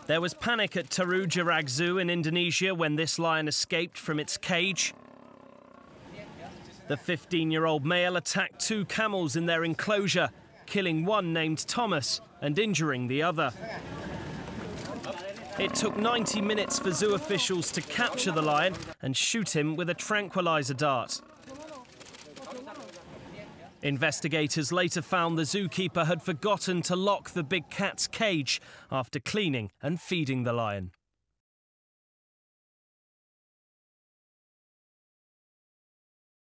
There was panic at Tarujarag Zoo in Indonesia when this lion escaped from its cage. The 15-year-old male attacked 2 camels in their enclosure, killing one named Thomas and injuring the other. It took 90 minutes for zoo officials to capture the lion and shoot him with a tranquilizer dart. Investigators later found the zookeeper had forgotten to lock the big cat's cage after cleaning and feeding the lion.